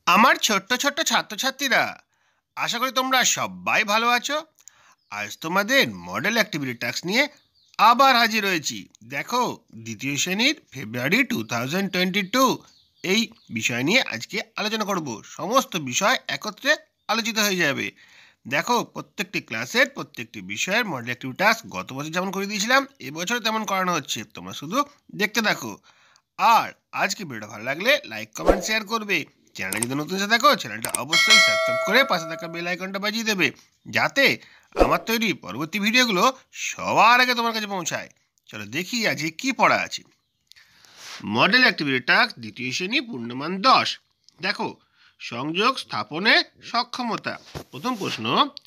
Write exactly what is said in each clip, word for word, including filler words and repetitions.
আমার ছোট্ট ছোট্ট ছাত্রছাত্রীরা, আশা করি তোমরা সবাই ভালো আছো। আজ তোমাদের মডেল অ্যাক্টিভিটি টাস্ক নিয়ে আবার হাজির হয়েছি। দেখো, দ্বিতীয় শ্রেণীর February two thousand twenty two এই বিষয় নিয়ে আজকে আলোচনা করব। সমস্ত বিষয় একত্রে আলোচিত হয়ে যাবে। দেখো, প্রত্যেকটি ক্লাসের প্রত্যেকটি বিষয়ের মডেল অ্যাক্টিভিটি টাস্ক গত বছর যেমন করে দিয়েছিলাম এবছর তেমন করানো হচ্ছে। তোমরা শুধু দেখতে থাকো। আর আজকে ভিডিওটা ভালো লাগলে লাইক কমেন্ট শেয়ার করবে। চ্যানেলে যদি নতুন এসে থাকো চ্যানেলটা অবশ্যই সাবস্ক্রাইব করে পাশে থাকা বেল আইকনটা বাজিয়ে দেবে, যাতে আমার তৈরি পরবর্তী ভিডিওগুলো সবার আগে তোমার কাছে পৌঁছায়। চলো দেখি আজকে কি পড়া আছে। মডেল অ্যাক্টিভিটি টাস্ক দ্বিতীয় শ্রেণী পূর্ণমান দশ। দেখো, সংযোগ স্থাপনে সক্ষমতা। প্রথম প্রশ্ন,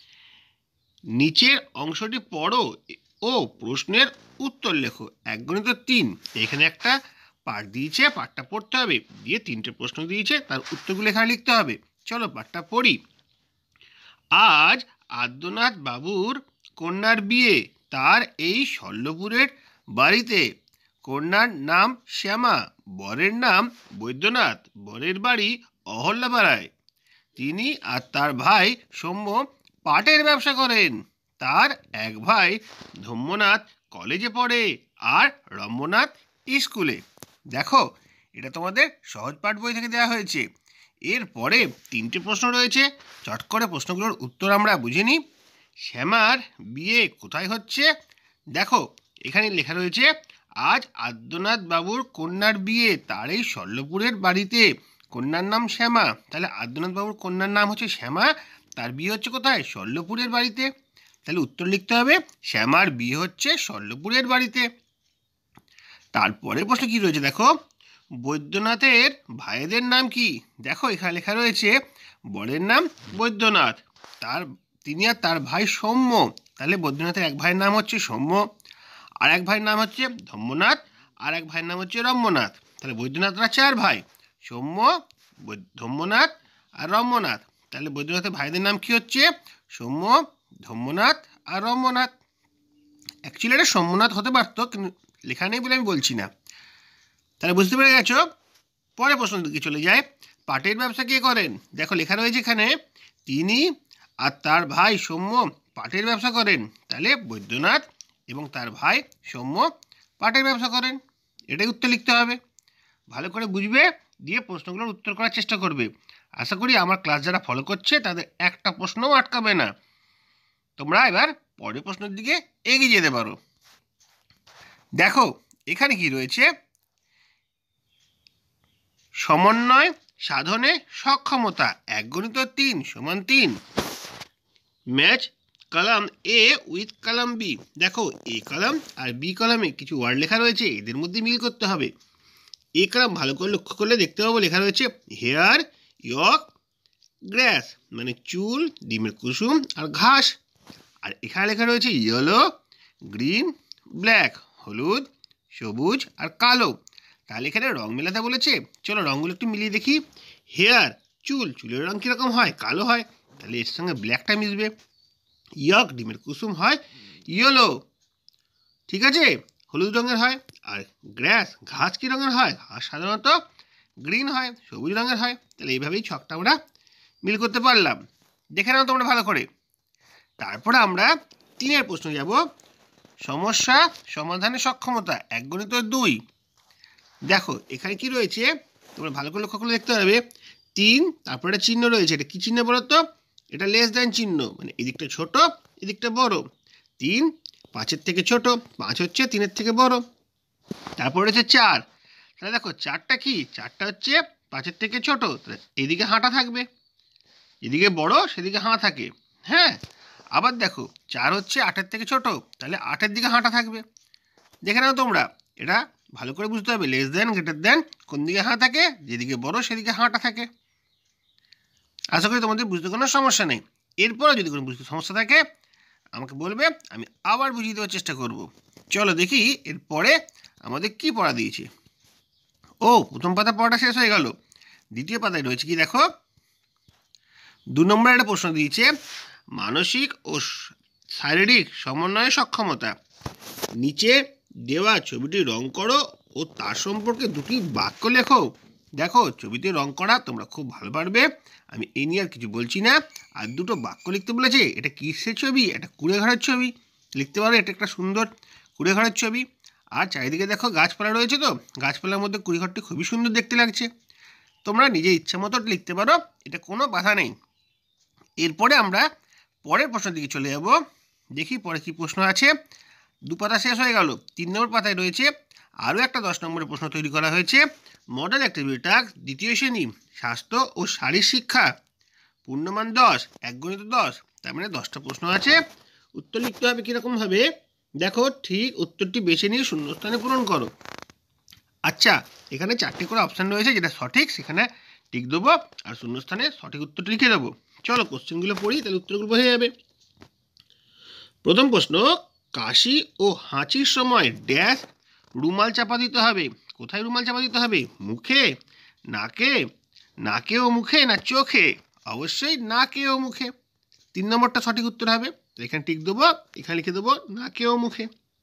নিচের অংশটি পড়ো ও প্রশ্নের উত্তর লেখো। এক গণিত তিন, এখানে একটা পাঠ দিয়েছে, পাঠটা পড়তে হবে, দিয়ে তিনটে প্রশ্ন দিয়েছে, তার উত্তরগুলো এখানে লিখতে হবে। চলো পাঠটা পড়ি। আজ আদ্যনাথ বাবুর কন্যার বিয়ে তার এই শল্যপুরের বাড়িতে। কন্যার নাম শ্যামা, বরের নাম বৈদ্যনাথ, বরের বাড়ি অহল্যাপাড়ায়। তিনি আর তার ভাই সৌম্য পাটের ব্যবসা করেন। তার এক ভাই ধম্মনাথ কলেজে পড়ে আর রম্যনাথ স্কুলে। দেখো, এটা তোমাদের সহজ পাঠ বই থেকে দেওয়া হয়েছে। এরপরে তিনটে প্রশ্ন রয়েছে, চট করে প্রশ্নগুলোর উত্তর আমরা বুঝে নিই। শ্যামার বিয়ে কোথায় হচ্ছে? দেখো, এখানে লেখা রয়েছে আজ আদ্যনাথ বাবুর কন্যার বিয়ে তার এই শল্যপুরের বাড়িতে। কন্যার নাম শ্যামা, তাহলে আদ্যনাথ বাবুর কন্যার নাম হচ্ছে শ্যামা, তার বিয়ে হচ্ছে কোথায়? শল্যপুরের বাড়িতে। তাহলে উত্তর লিখতে হবে শ্যামার বিয়ে হচ্ছে শল্যপুরের বাড়িতে। তারপরে প্রশ্ন কি রয়েছে দেখো, বৈদ্যনাথের ভাইদের নাম কি? দেখো, এখানে লেখা রয়েছে বরের নাম বৈদ্যনাথ, তার তিনি আর তার ভাই সৌম্য। তাহলে বৈদ্যনাথের এক ভাইয়ের নাম হচ্ছে সৌম্য, আর এক ভাইয়ের নাম হচ্ছে ধম্মনাথ, আর এক ভাইয়ের নাম হচ্ছে রম্যনাথ। তাহলে বৈদ্যনাথরা চার ভাই, সৌম্য, ধম্মনাথ আর রম্যনাথ। তাহলে বৈদ্যনাথের ভাইদের নাম কি হচ্ছে? সৌম্য, ধম্মনাথ আর রম্যনাথ। অ্যাকচুয়ালি এটা সৌম্যনাথ হতে পারতো, কিন্তু লেখা নেই বলে আমি বলছি না। তাহলে বুঝতে পেরে গেছো। পরে প্রশ্ন দিকে চলে যায়, পাটের ব্যবসা কে করেন? দেখো, লেখা রয়েছে এখানে তিনি আর তার ভাই সৌম্য পাটের ব্যবসা করেন। তাহলে বৈদ্যনাথ এবং তার ভাই সৌম্য পাটের ব্যবসা করেন, এটাই উত্তর লিখতে হবে। ভালো করে বুঝবে, দিয়ে প্রশ্নগুলোর উত্তর করার চেষ্টা করবে। আশা করি আমার ক্লাস যারা ফলো করছে তাদের একটা প্রশ্নও আটকাবে না। তোমরা এবার পরের প্রশ্নের দিকে এগিয়ে যেতে পারো। দেখো, এখানে কি রয়েছে, সমন্বয় সাধনে সক্ষমতা। এক গণিত তিন সমান তিন। Match column A with column B. দেখো, এ কলাম আর বি কলামে কিছু ওয়ার্ড লেখা রয়েছে, এদের মধ্যে মিল করতে হবে। এ কলাম ভালো করে লক্ষ্য করলে দেখতে পাবো লেখা রয়েছে হেয়ার, ইয়ক, গ্রাস, মানে চুল, ডিমের কুসুম আর ঘাস। আর এখানে লেখা রয়েছে ইয়েলো, গ্রিন, ব্ল্যাক, হলুদ, সবুজ আর কালো। তাহলে এখানে রং মেলাতে বলেছে, চলো রঙগুলো একটু মিলিয়ে দেখি। হেয়ার, চুল, চুলের রং কীরকম হয়? কালো হয়, তাহলে এর সঙ্গে ব্ল্যাকটা মিশবে। ইয়ক, ডিমের কুসুম হয় ইয়েলো, ঠিক আছে, হলুদ রঙের হয়। আর গ্রাস, ঘাস কী রঙের হয়? ঘাস সাধারণত গ্রিন হয়, সবুজ রঙের হয়। তাহলে এইভাবেই ছকটা আমরা মিল করতে পারলাম। দেখে নাও তোমরা ভালো করে। তারপরে আমরা তিনের প্রশ্ন যাব, সমস্যা সমাধানের সক্ষমতা। এক গণিত দুই। দেখো, এখানে কি রয়েছে তোমরা ভালো করে লক্ষ্য করে দেখতে পারবে, তিন, তারপরে একটা চিহ্ন রয়েছে। এটা কি চিহ্ন বলো তো? এটা লেস দ্যান চিহ্ন, মানে এদিকটা ছোট এদিকটা বড়। তিন পাঁচের থেকে ছোট, পাঁচ হচ্ছে তিনের থেকে বড়। তারপরে রয়েছে চার। তাহলে দেখো, চারটা কি? চারটা হচ্ছে পাঁচের থেকে ছোট, তাহলে এদিকে হাঁটা থাকবে, এদিকে বড় সেদিকে হাঁ থাকে। হ্যাঁ, আবার দেখো, চার হচ্ছে আটের থেকে ছোট, তাহলে আটের দিকে হাঁটা থাকবে। দেখে নাও তোমরা, এটা ভালো করে বুঝতে হবে। লেস দেন, গ্রেটার দেন, কোন দিকে হাঁ থাকে? যেদিকে বড় সেদিকে হাঁটা থাকে। আশা করি তোমাদের বুঝতে কোনো সমস্যা নেই। এরপরে যদি কোনো বুঝতে সমস্যা থাকে আমাকে বলবে, আমি আবার বুঝিয়ে দেওয়ার চেষ্টা করব। চলো দেখি এরপরে আমাদের কি পড়া দিয়েছে। ও, প্রথম পাতা পড়াটা শেষ হয়ে গেল। দ্বিতীয় পাতায় রয়েছে কি দেখো, দু নম্বরে একটা প্রশ্ন দিয়েছে, মানসিক ও শারীরিক সমন্বয়ে সক্ষমতা। নিচে দেওয়া ছবিটি রং করো ও তার সম্পর্কে দুটি বাক্য লেখো। দেখো ছবিতে রং করা তোমরা খুব ভালো পারবে, আমি এই নিয়ে আর কিছু বলছি না। আর দুটো বাক্য লিখতে বলেছে, এটা কিসের ছবি? এটা কুড়ে ঘরের ছবি, লিখতে পারো এটা একটা সুন্দর কুড়ে ঘরের ছবি। আর চারিদিকে দেখো গাছপালা রয়েছে, তো গাছপালার মধ্যে কুড়ে ঘরটি খুবই সুন্দর দেখতে লাগছে। তোমরা নিজে ইচ্ছা মতো লিখতে পারো, এটা কোনো বাধা নেই। এরপরে আমরা পরের প্রশ্নের দিকে চলে যাব। দেখি পরে কি প্রশ্ন আছে। দু পাতা শেষ হয়ে গেল, তিন নম্বর পাতায় রয়েছে আরও একটা দশ নম্বরের প্রশ্ন তৈরি করা হয়েছে। মডেল অ্যাক্টিভিটি টাস্ক দ্বিতীয় শ্রেণী, স্বাস্থ্য ও শারীর শিক্ষা, পূর্ণমান দশ, এক গণিত দশ। তার মানে দশটা প্রশ্ন আছে, উত্তর লিখতে হবে কীরকমভাবে। দেখো ঠিক উত্তরটি বেছে নিয়ে শূন্যস্থানে পূরণ করো। আচ্ছা, এখানে চারটে করে অপশান রয়েছে, যেটা সঠিক সেখানে টিক দেবো, আর শূন্যস্থানে সঠিক উত্তরটি লিখে দেবো। চলো কোশ্চেনগুলো পড়ি, তাহলে উত্তরগুলো বোঝা যাবে। প্রথম প্রশ্ন, কাশি ও হাঁচির সময় ড্যাশ রুমাল চাপা দিতে হবে। কোথায় রুমাল চাপা দিতে হবে? মুখে, নাকে, নাকে ও মুখে, না চোখে? অবশ্যই নাকে ও মুখে। তিন নম্বরটা সঠিক উত্তর হবে, এখানে টিক দেবো, এখানে লিখে দেবো নাকে ও মুখে।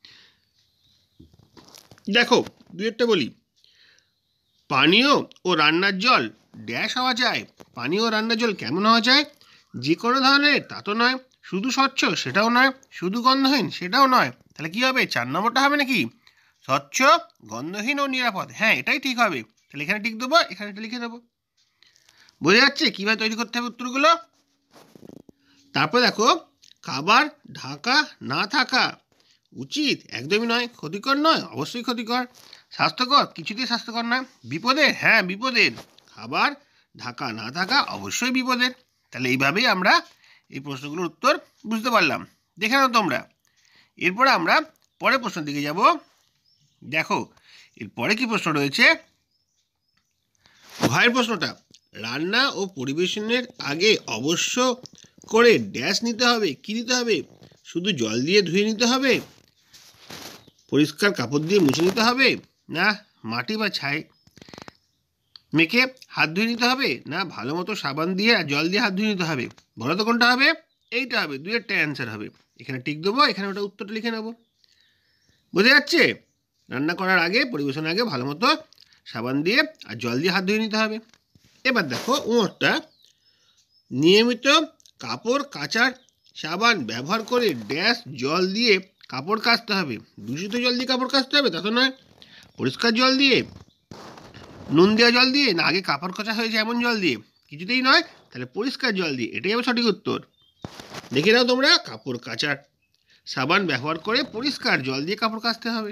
দেখো দুয়েরটা বলি, পানীয় ও রান্নার জল ড্যাশ হওয়া যায়। পানীয় ও রান্নার জল কেমন হওয়া যায়? যে কোনো ধরনের তা তো নয়, শুধু স্বচ্ছ সেটাও নয়, শুধু গন্ধহীন সেটাও নয়। তাহলে কি হবে? চার নম্বরটা হবে নাকি? স্বচ্ছ, গন্ধহীন ও নিরাপদ। হ্যাঁ, এটাই ঠিক হবে। তাহলে এখানে টিক দেবো, এখানে এটা লিখে দেবো। বোঝা যাচ্ছে কীভাবে তৈরি করতে হবে উত্তরগুলো? তারপর দেখো, খাবার ঢাকা না থাকা উচিত, একদমই নয়। ক্ষতিকর নয়, অবশ্যই ক্ষতিকর। স্বাস্থ্যকর, কিছুতেই স্বাস্থ্যকর নয়। বিপদের, হ্যাঁ বিপদের। খাবার ঢাকা না থাকা অবশ্যই বিপদের। তাহলে এইভাবেই আমরা এই প্রশ্নগুলোর উত্তর বুঝতে পারলাম। দেখে নাও তোমরা। এরপরে আমরা পরের প্রশ্নের দিকে যাব। দেখো এরপরে কি প্রশ্ন রয়েছে। ঘয়ের প্রশ্নটা, রান্না ও পরিবেশনের আগে অবশ্য করে ড্যাশ নিতে হবে। কি নিতে হবে? শুধু জল দিয়ে ধুয়ে নিতে হবে, পরিষ্কার কাপড় দিয়ে মুছে নিতে হবে, না মাটি বা ছাই মেখে হাত ধুয়ে নিতে হবে, না ভালো মতো সাবান দিয়ে আর জল দিয়ে হাত ধুয়ে নিতে হবে? বলো তো কোনটা হবে? এইটা হবে, দুইয়েরটা অ্যান্সার হবে। এখানে টিক দেবো, এখানে ওটা উত্তরটা লিখে নেব। বোঝা যাচ্ছে? রান্না করার আগে, পরিবেশনের আগে ভালো মতো সাবান দিয়ে আর জল দিয়ে হাত ধুয়ে নিতে হবে। এবার দেখো উমরটা, নিয়মিত কাপড় কাচার সাবান ব্যবহার করে ড্যাশ জল দিয়ে কাপড় কাচতে হবে। দূষিত জল দিয়ে কাপড় কাচতে হবে তা তো নয়, পরিষ্কার জল দিয়ে, নুন দেওয়া জল দিয়ে, না আগে কাপড় কাচা হয়েছে এমন জল দিয়ে? কিছুতেই নয়, তাহলে পরিষ্কার জল দিয়ে, এটাই হবে সঠিক উত্তর। দেখে নাও তোমরা, কাপড় কাচার সাবান ব্যবহার করে পরিষ্কার জল দিয়ে কাপড় কাচতে হবে।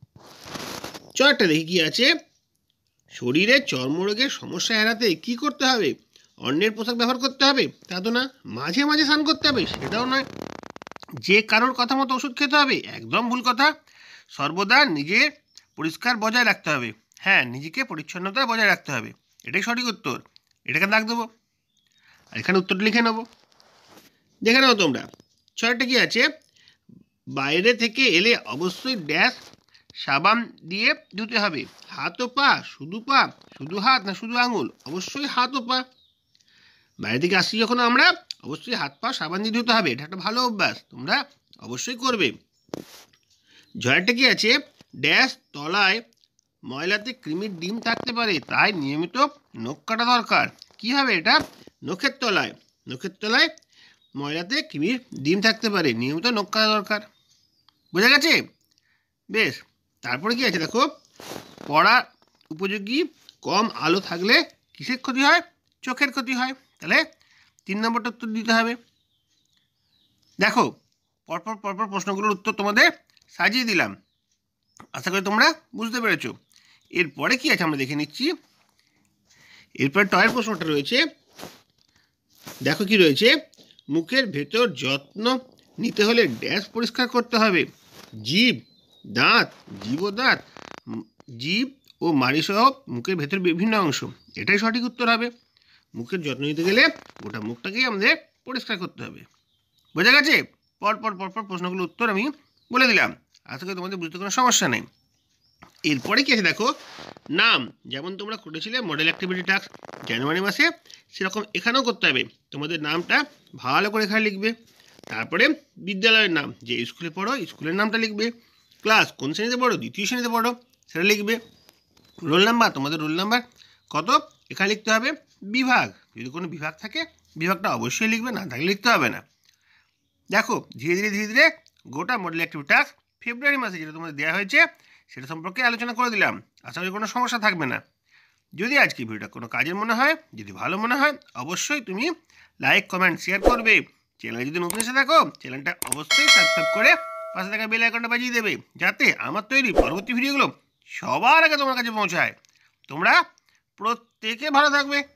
চারটা দেখি কি আছে। শরীরে চর্মরোগের সমস্যা এড়াতে কি করতে হবে? অন্যের পোশাক ব্যবহার করতে হবে তা তো না, মাঝে মাঝে স্নান করতে হবে সেটাও নয়, যে কারোর কথা মতো ওষুধ খেতে হবে একদম ভুল কথা। সর্বদা নিজের পরিষ্কার বজায় রাখতে হবে, হ্যাঁ নিজেকে পরিচ্ছন্নতা বজায় রাখতে হবে, এটাই সঠিক উত্তর। এটাকে দাগ দেবো, আর এখানে উত্তরটা লিখে নেবো। দেখে নাও তোমরা। ছয়টা কি আছে, বাইরে থেকে এলে অবশ্যই ড্যাশ সাবান দিয়ে ধুতে হবে। হাত ও পা, শুধু পা, শুধু হাত, না শুধু আঙুল? অবশ্যই হাত ও পা। বাইরে থেকে আসছি যখন আমরা, অবশ্যই হাত পা সাবান দিয়ে ধুতে হবে, এটা একটা ভালো অভ্যাস, তোমরা অবশ্যই করবে। জয়টা কি আছে, ড্যাশ তলায় ময়লাতে কৃমির ডিম থাকতে পারে, তাই নিয়মিত নখ কাটা দরকার। কি হবে এটা? নখের তলায়, নখের তলায় ময়লাতে কৃমির ডিম থাকতে পারে, নিয়মিত নখ কাটা দরকার। বোঝা গেছে? বেশ। তারপরে কি আছে দেখো, পড়ার উপযোগী কম আলো থাকলে কিসের ক্ষতি হয়? চোখের ক্ষতি হয়। তাহলে তিন নম্বরটা উত্তর দিতে হবে। দেখো পরপর পরপর প্রশ্নগুলোর উত্তর তোমাদের সাজিয়ে দিলাম, আশা করি তোমরা বুঝতে পেরেছো। এরপরে কি আছে আমরা দেখে নিচ্ছি। এরপরে টয়ের প্রশ্নটা রয়েছে, দেখো কি রয়েছে, মুখের ভেতর যত্ন নিতে হলে ড্যাশ পরিষ্কার করতে হবে। জিভ, দাঁত, জীব ও দাঁত, জিভ ও মাড়িসহ মুখের ভেতর বিভিন্ন অংশ, এটাই সঠিক উত্তর হবে। মুখের যত্ন নিতে গেলে গোটা মুখটাকেই আমাদের পরিষ্কার করতে হবে। বোঝা গেছে? পরপর পরপর প্রশ্নগুলোর উত্তর আমি বলে দিলাম, আশা করি তোমাদের বুঝতে কোনো সমস্যা নেই। এরপরে কি আছে দেখো, নাম যেমন তোমরা করেছিলে মডেল অ্যাক্টিভিটি টাস্ক জানুয়ারি মাসে, সেরকম এখানেও করতে হবে। তোমাদের নামটা ভালো করে এখানে লিখবে। তারপরে বিদ্যালয়ের নাম, যে স্কুলে পড়ো স্কুলের নামটা লিখবে। ক্লাস কোন শ্রেণীতে পড়ো, দ্বিতীয় শ্রেণীতে পড়ো, সেটা লিখবে। রোল নাম্বার, তোমাদের রোল নাম্বার কত? এখানে লিখতে হবে বিভাগ। যদি কোনো বিভাগ থাকে বিভাগটা অবশ্যই লিখবে, না থাকলে লিখতে হবে না। দেখো ধীরে ধীরে ধীরে ধীরে গোটা মডেল অ্যাক্টিভিটি টাস্ক ফেব্রুয়ারি মাসে যেটা তোমাদের দেওয়া হয়েছে সেটা সম্পর্কে আলোচনা করে দিলাম। আশা করি কোনো সমস্যা থাকবে না। যদি আজকে ভিডিওটা কোনো কাজের মনে হয়, যদি ভালো মনে হয়, অবশ্যই তুমি লাইক কমেন্ট শেয়ার করবে। চ্যানেলে যদি নতুন এসে থাকো চ্যানেলটা অবশ্যই সাবস্ক্রাইব করে পাশে থাকা বেল আইকনটা বাজিয়ে দেবে, যাতে আমার তৈরি পরবর্তী ভিডিওগুলো সবার আগে তোমার কাছে পৌঁছায়। তোমরা প্রত্যেকে ভালো থাকবে।